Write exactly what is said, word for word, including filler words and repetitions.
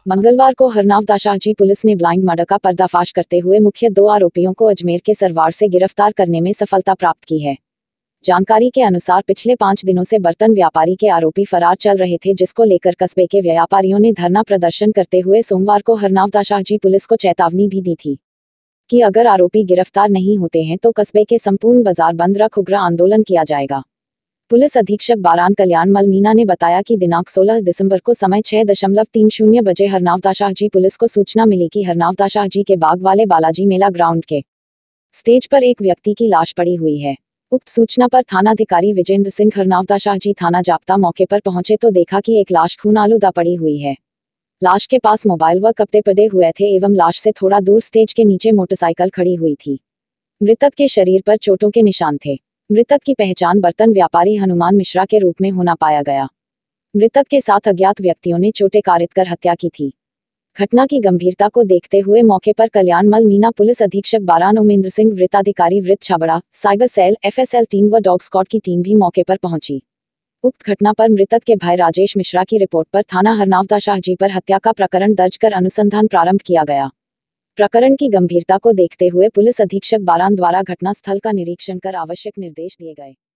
मंगलवार को हरनावदा शाहजी पुलिस ने ब्लाइंड मर्डर का पर्दाफाश करते हुए मुख्य दो आरोपियों को अजमेर के सरवार से गिरफ्तार करने में सफलता प्राप्त की है। जानकारी के अनुसार पिछले पाँच दिनों से बर्तन व्यापारी के आरोपी फरार चल रहे थे, जिसको लेकर कस्बे के व्यापारियों ने धरना प्रदर्शन करते हुए सोमवार को हरनावदा शाहजी पुलिस को चेतावनी भी दी थी कि अगर आरोपी गिरफ्तार नहीं होते हैं तो कस्बे के संपूर्ण बाजार बंद रख उग्र आंदोलन किया जाएगा। पुलिस अधीक्षक बारान कल्याण मल मीना ने बताया कि दिनांक सोलह दिसंबर को समय छह दशमलव तीन शून्य बजे हरनावदा शाहजी पुलिस को सूचना मिली कि हरनावदा शाहजी के बाग वाले बालाजी मेला ग्राउंड के स्टेज पर एक व्यक्ति की लाश पड़ी हुई है। उक्त सूचना पर थानाधिकारी विजेंद्र सिंह हरनावदा शाहजी थाना जाप्ता मौके पर पहुंचे तो देखा कि एक लाश खून आलूदा पड़ी हुई है। लाश के पास मोबाइल व कपड़े पड़े हुए थे एवं लाश से थोड़ा दूर स्टेज के नीचे मोटरसाइकिल खड़ी हुई थी। मृतक के शरीर पर चोटों के निशान थे। मृतक की पहचान बर्तन व्यापारी हनुमान मिश्रा के रूप में होना पाया गया। मृतक के साथ अज्ञात व्यक्तियों ने चोटें कारित कर हत्या की थी। घटना की गंभीरता को देखते हुए मौके पर कल्याण मल मीना पुलिस अधीक्षक बारान उमेंद्र सिंह, वृत्ताधिकारी वृत्त Chhabra, cyber cell, FSL team व डॉग स्क्वाड की टीम भी मौके पर पहुंची। उक्त घटना पर मृतक के भाई राजेश मिश्रा की रिपोर्ट पर थाना हरनावदा शाहजी पर हत्या का प्रकरण दर्ज कर अनुसंधान प्रारंभ किया गया। प्रकरण की गंभीरता को देखते हुए पुलिस अधीक्षक बारान द्वारा घटनास्थल का निरीक्षण कर आवश्यक निर्देश दिए गए।